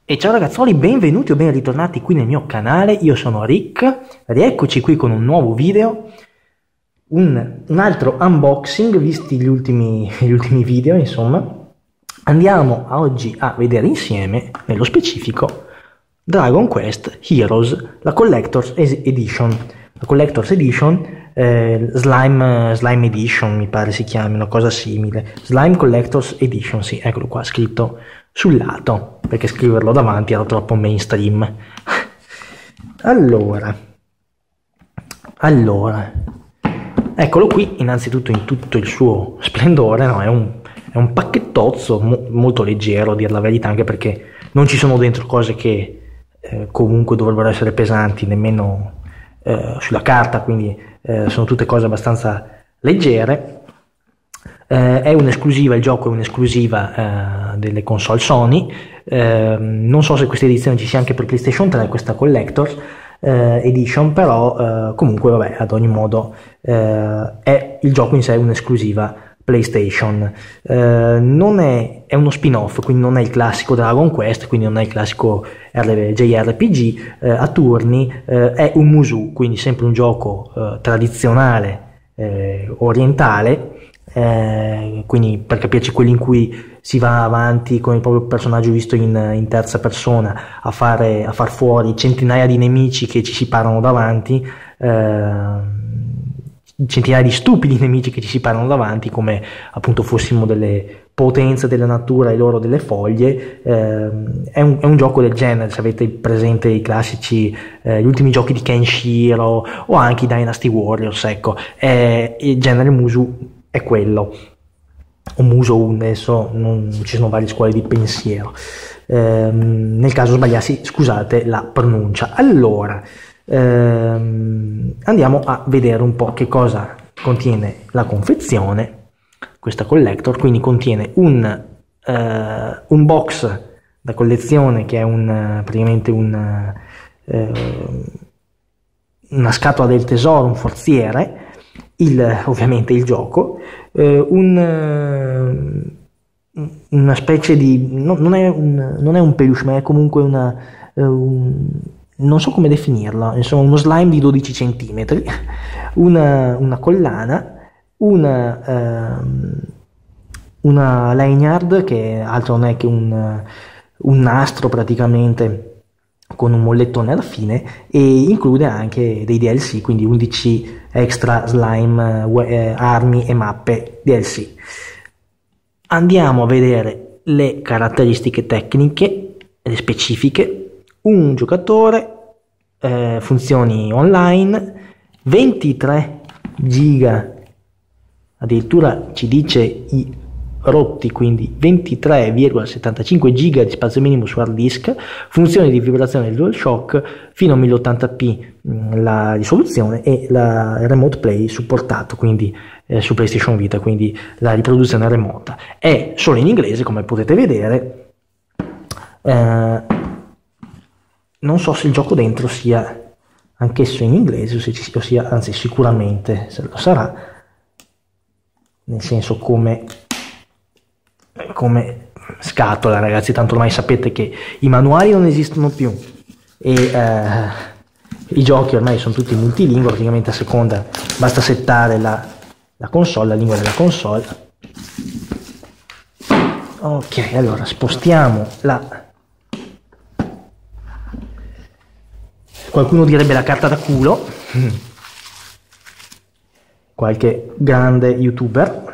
E ciao ragazzoli, benvenuti o ben ritornati qui nel mio canale, io sono Rick, rieccoci qui con un nuovo video, un altro unboxing, visti gli ultimi video insomma. Andiamo oggi a vedere insieme, nello specifico, Dragon Quest Heroes, la Collector's Edition. La Collector's Edition, Slime Edition mi pare si chiami, una cosa simile. Slime Collector's Edition, sì, eccolo qua scritto sul lato, perché scriverlo davanti era troppo mainstream. Allora, eccolo qui, innanzitutto in tutto il suo splendore, no? È un pacchettozzo molto leggero, a dir la verità, anche perché non ci sono dentro cose che comunque dovrebbero essere pesanti, nemmeno sulla carta, quindi sono tutte cose abbastanza leggere. È un'esclusiva, il gioco è un'esclusiva delle console Sony. Non so se questa edizione ci sia anche per PlayStation 3, questa Collector's Edition, però comunque vabbè, ad ogni modo è il gioco in sé un'esclusiva PlayStation. È uno spin-off, quindi non è il classico Dragon Quest, quindi non è il classico JRPG a turni, è un Musou, quindi sempre un gioco tradizionale orientale. Quindi per capirci, quelli in cui si va avanti con il proprio personaggio visto in terza persona a far fuori centinaia di nemici che ci si parano davanti, centinaia di stupidi nemici che ci si parano davanti, come appunto fossimo delle potenze della natura e loro delle foglie. È un gioco del genere, se avete presente i classici, gli ultimi giochi di Kenshiro o anche i Dynasty Warriors, ecco, il genere Musou è quello, o Musou, adesso ci sono varie scuole di pensiero, nel caso sbagliassi scusate la pronuncia. Allora andiamo a vedere un po' che cosa contiene la confezione, questa collector. Quindi contiene un box da collezione che è praticamente una scatola del tesoro, un forziere, ovviamente il gioco, una specie di non è un peluche, ma è comunque non so come definirla, insomma uno slime di 12 cm, una collana, una lanyard, che altro non è che un nastro praticamente, con un mollettone alla fine, e include anche dei DLC, quindi 11 extra slime, armi e mappe DLC. Andiamo a vedere le caratteristiche tecniche, le specifiche. Un giocatore, funzioni online, 23 giga, addirittura ci dice i rotti, quindi 23,75 giga di spazio minimo su hard disk, funzioni di vibrazione del DualShock, fino a 1080p la risoluzione, e la remote play supportato, quindi su PlayStation Vita, quindi la riproduzione remota. È solo in inglese, come potete vedere. Non so se il gioco dentro sia anch'esso in inglese, o sia, anzi sicuramente se lo sarà, nel senso come scatola, ragazzi, tanto ormai sapete che i manuali non esistono più e i giochi ormai sono tutti multilingua, praticamente a seconda basta settare la console, la lingua della console. Ok, allora spostiamo qualcuno direbbe la carta da culo, qualche grande youtuber.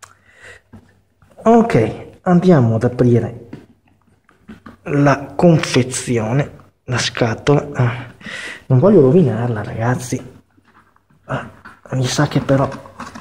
Ok, andiamo ad aprire la confezione, la scatola. Non voglio rovinarla, ragazzi, mi sa che però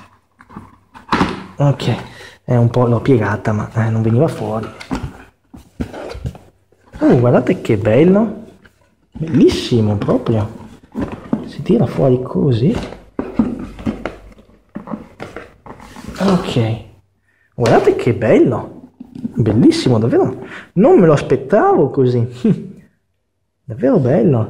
ok, è un po', l'ho piegata, ma non veniva fuori. Guardate che bello, bellissimo proprio, si tira fuori così. Ok, guardate che bello, bellissimo, davvero, non me lo aspettavo così. Davvero bello,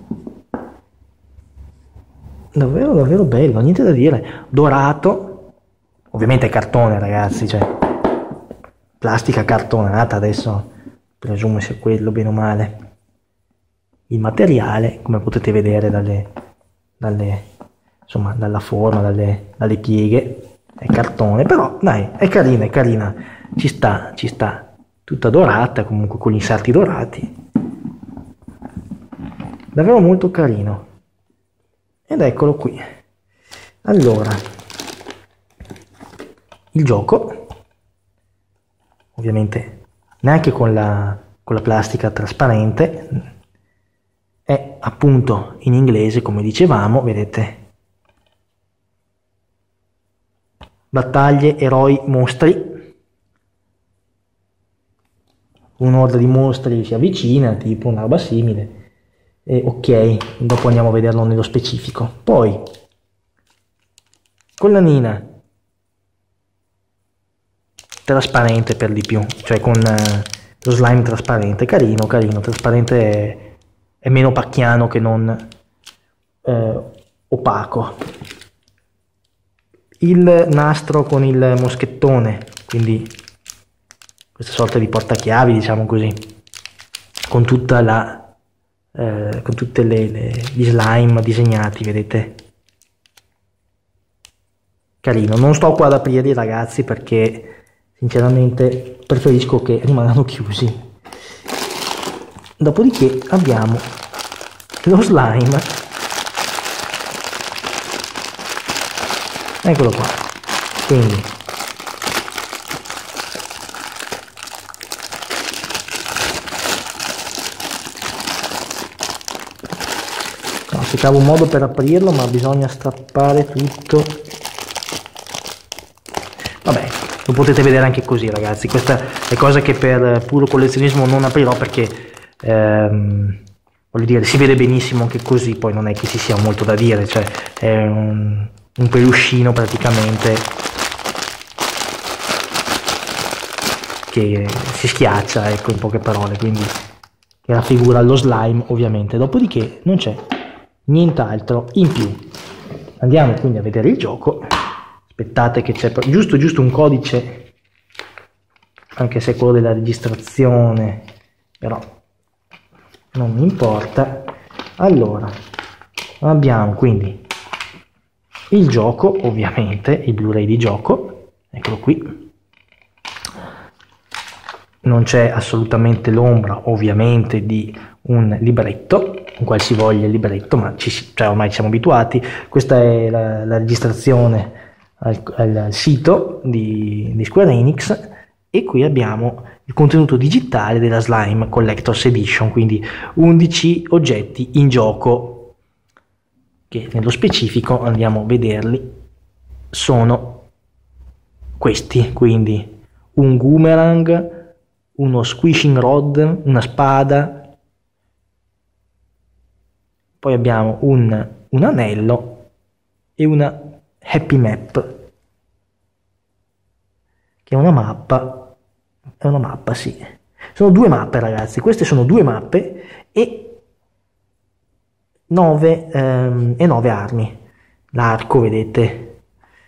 davvero bello, niente da dire. Dorato, ovviamente cartone, ragazzi, cioè plastica cartonata, adesso presumo sia quello bene o male il materiale, come potete vedere insomma, dalla forma, dalle pieghe, è cartone, però dai, è carina, ci sta, tutta dorata, comunque con gli inserti dorati, davvero molto carino. Ed eccolo qui. Allora, il gioco, ovviamente neanche con la plastica trasparente, è appunto in inglese, come dicevamo, vedete, battaglie, eroi, mostri, un'orda di mostri si avvicina, tipo una roba simile, e ok, dopo andiamo a vederlo nello specifico. Poi, collanina, trasparente per di più, cioè con lo slime trasparente, carino, trasparente è meno pacchiano che non opaco. Il nastro con il moschettone, quindi questa sorta di portachiavi, diciamo così, con tutta con tutte gli slime disegnati, vedete, carino. Non sto qua ad aprirli, ragazzi, perché sinceramente preferisco che rimangano chiusi. Dopodiché abbiamo lo slime, eccolo qua, quindi cercavo un modo per aprirlo, ma bisogna strappare tutto. Vabbè, lo potete vedere anche così, ragazzi. Questa è cosa che per puro collezionismo non aprirò, perché voglio dire, si vede benissimo che così poi non è che ci sia molto da dire, cioè è un peluscino praticamente che si schiaccia, ecco, in poche parole, quindi che raffigura lo slime, ovviamente. Dopodiché non c'è nient'altro in più. Andiamo quindi a vedere il gioco. Aspettate che c'è giusto un codice, anche se è quello della registrazione, però non mi importa. Allora, abbiamo quindi il gioco, ovviamente il Blu-ray di gioco, eccolo qui. Non c'è assolutamente l'ombra, ovviamente, di un libretto, un qualsivoglia libretto, ma cioè ormai ci siamo abituati. Questa è la registrazione al sito di Square Enix, e qui abbiamo il contenuto digitale della Slime Collector's Edition, quindi 11 oggetti in gioco, che nello specifico andiamo a vederli, sono questi, quindi un boomerang, uno squishing rod, una spada, poi abbiamo un anello e una happy map, che è una mappa, sì. Sono due mappe, ragazzi, queste sono due mappe e 9 armi. L'arco, vedete,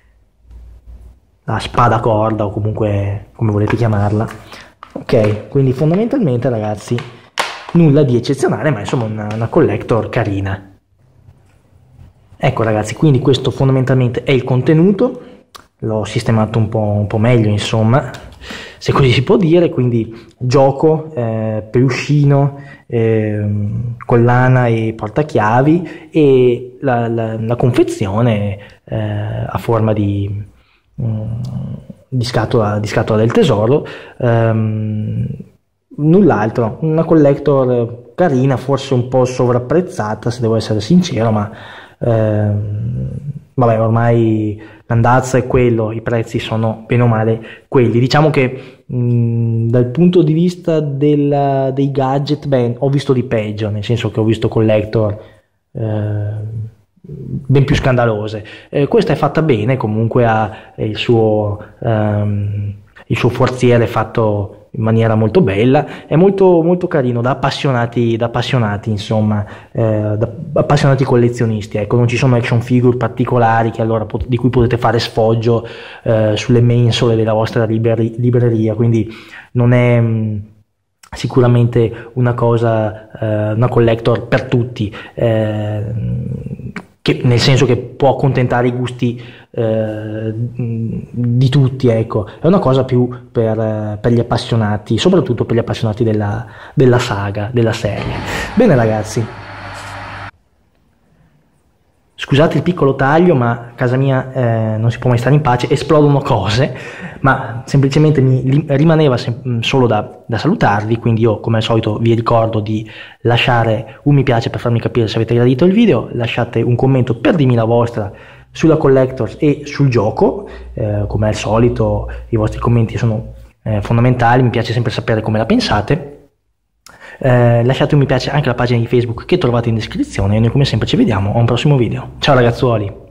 la spada corda, o comunque come volete chiamarla. Ok, quindi fondamentalmente, ragazzi, nulla di eccezionale, ma insomma una collector carina. Ecco, ragazzi, quindi questo fondamentalmente è il contenuto. L'ho sistemato un po' meglio, insomma, se così si può dire. Quindi gioco, peluscino, collana e portachiavi, e la confezione a forma di scatola del tesoro, null'altro. Una collector carina, forse un po' sovrapprezzata, se devo essere sincero, ma vabbè, ormai l'andazzo è quello, i prezzi sono bene o male quelli. Diciamo che dal punto di vista dei gadget, beh, ho visto di peggio, nel senso che ho visto collector ben più scandalose. Questa è fatta bene, comunque ha il suo forziere fatto in maniera molto bella, è molto carino, da appassionati, insomma, da appassionati collezionisti. Ecco, non ci sono action figure particolari di cui potete fare sfoggio sulle mensole della vostra libreria, quindi non è sicuramente una cosa, una collector per tutti, nel senso che può accontentare i gusti di tutti, ecco. È una cosa più per gli appassionati, soprattutto per gli appassionati della saga, della serie. Bene ragazzi, scusate il piccolo taglio, ma a casa mia non si può mai stare in pace, esplodono cose, ma semplicemente mi rimaneva solo da salutarvi, quindi io come al solito vi ricordo di lasciare un mi piace per farmi capire se avete gradito il video, lasciate un commento per dirmi la vostra sulla Collectors e sul gioco, come al solito i vostri commenti sono fondamentali, mi piace sempre sapere come la pensate. Lasciate un mi piace anche alla pagina di Facebook che trovate in descrizione e noi come sempre ci vediamo a un prossimo video. Ciao ragazzuoli!